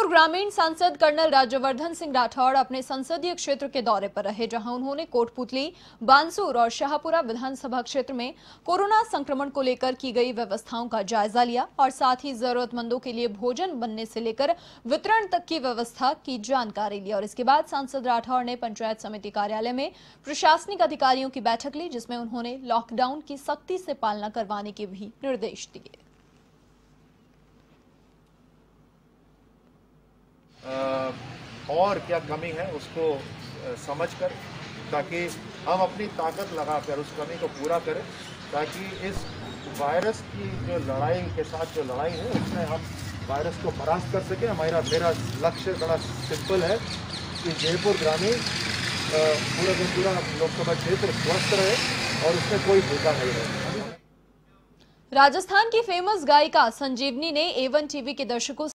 जयपुर ग्रामीण सांसद कर्नल राज्यवर्धन सिंह राठौड़ अपने संसदीय क्षेत्र के दौरे पर रहे, जहां उन्होंने कोटपुतली, बानसूर और शाहपुरा विधानसभा क्षेत्र में कोरोना संक्रमण को लेकर की गई व्यवस्थाओं का जायजा लिया और साथ ही जरूरतमंदों के लिए भोजन बनने से लेकर वितरण तक की व्यवस्था की जानकारी ली। और इसके बाद सांसद राठौड़ ने पंचायत समिति कार्यालय में प्रशासनिक अधिकारियों की बैठक ली, जिसमें उन्होंने लॉकडाउन की सख्ती से पालना करवाने के भी निर्देश दिए। और क्या कमी है उसको समझकर, ताकि हम अपनी ताकत लगाकर उस कमी को पूरा करें, ताकि इस वायरस की जो लड़ाई के साथ जो लड़ाई है उसमें हम वायरस को परास्त कर सकें। मेरा लक्ष्य बड़ा सिंपल है कि जयपुर ग्रामीण पूरा का पूरा लोकसभा क्षेत्र स्वस्थ रहे और उसमें कोई भूखा नहीं रहे। राजस्थान की फेमस गायिका संजीवनी ने A1 टीवी के दर्शकों